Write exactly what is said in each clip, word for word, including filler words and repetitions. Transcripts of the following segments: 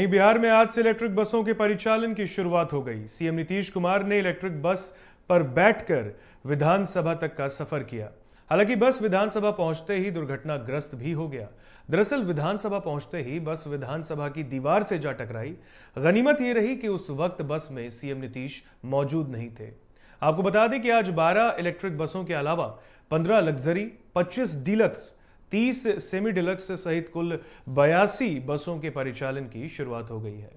वहीं बिहार में आज से इलेक्ट्रिक बसों के परिचालन की शुरुआत हो गई। सीएम नीतीश कुमार ने इलेक्ट्रिक बस पर बैठकर विधानसभा तक का सफर किया। हालांकि बस विधानसभा पहुंचते ही दुर्घटनाग्रस्त भी हो गया। दरअसल विधानसभा पहुंचते ही बस विधानसभा की दीवार से जा टकराई। गनीमत यह रही कि उस वक्त बस में सीएम नीतीश मौजूद नहीं थे। आपको बता दें कि आज बारह इलेक्ट्रिक बसों के अलावा पंद्रह लग्जरी, पच्चीस डीलक्स, तीस सेमी डिलक्स सहित कुल बयासी बसों के परिचालन की शुरुआत हो गई है।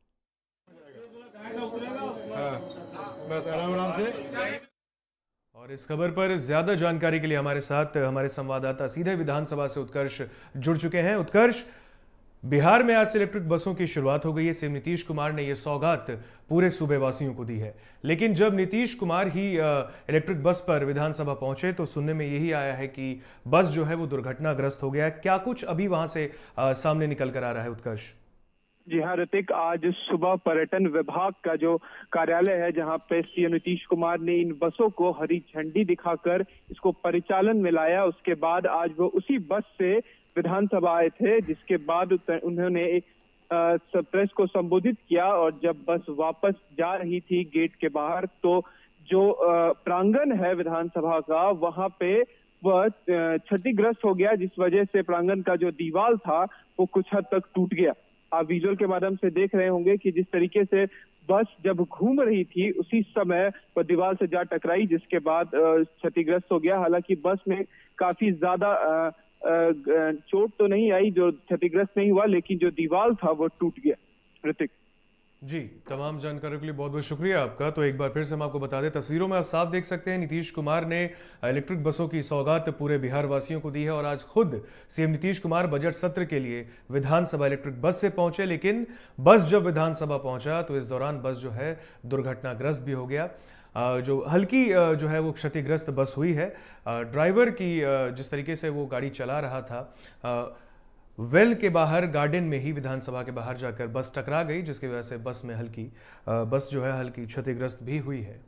हाँ, बस आराम आराम से। और इस खबर पर ज्यादा जानकारी के लिए हमारे साथ हमारे संवाददाता सीधे विधानसभा से उत्कर्ष जुड़ चुके हैं। उत्कर्ष, बिहार में आज से इलेक्ट्रिक बसों की शुरुआत हो गई है। सीएम नीतीश कुमार ने यह सौगात पूरे सूबे वासियों को दी है, लेकिन जब नीतीश कुमार ही इलेक्ट्रिक बस पर विधानसभा पहुंचे तो सुनने में यही आया है कि बस जो है वो दुर्घटनाग्रस्त हो गया। क्या कुछ अभी वहां से सामने निकल कर आ रहा है उत्कर्ष? जी हाँ ऋतिक, आज सुबह पर्यटन विभाग का जो कार्यालय है जहां पे सीएम नीतीश कुमार ने इन बसों को हरी झंडी दिखाकर इसको परिचालन में लाया। उसके बाद आज वो उसी बस से विधानसभा आए थे, जिसके बाद उन्होंने प्रेस को संबोधित किया। और जब बस वापस जा रही थी गेट के बाहर तो जो प्रांगण है विधानसभा का वहां पे वह क्षतिग्रस्त हो गया, जिस वजह से प्रांगण का जो दीवार था वो कुछ हद तक टूट गया। आप विजुअल के माध्यम से देख रहे होंगे कि जिस तरीके से बस जब घूम रही थी उसी समय वह दीवार से जा टकराई, जिसके बाद क्षतिग्रस्त हो गया। हालांकि बस में काफी ज्यादा चोट तो नहीं आई, जो क्षतिग्रस्त नहीं हुआ, लेकिन जो दीवार था वो टूट गया। ऋतिक जी, तमाम जानकारी के लिए बहुत बहुत शुक्रिया आपका। तो एक बार फिर से हम आपको बता दें, तस्वीरों में आप साफ देख सकते हैं नीतीश कुमार ने इलेक्ट्रिक बसों की सौगात पूरे बिहार वासियों को दी है। और आज खुद सीएम नीतीश कुमार बजट सत्र के लिए विधानसभा इलेक्ट्रिक बस से पहुंचे, लेकिन बस जब विधानसभा पहुंचा तो इस दौरान बस जो है दुर्घटनाग्रस्त भी हो गया। जो हल्की जो है वो क्षतिग्रस्त बस हुई है। ड्राइवर की जिस तरीके से वो गाड़ी चला रहा था, वेल के बाहर गार्डन में ही विधानसभा के बाहर जाकर बस टकरा गई, जिसकी वजह से बस में हल्की बस जो है हल्की क्षतिग्रस्त भी हुई है।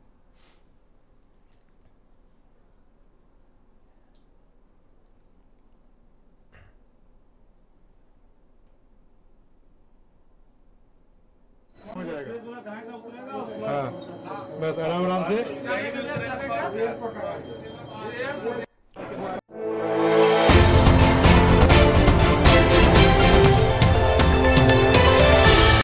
हो जाएगा। हाँ, बस आराम आराम से।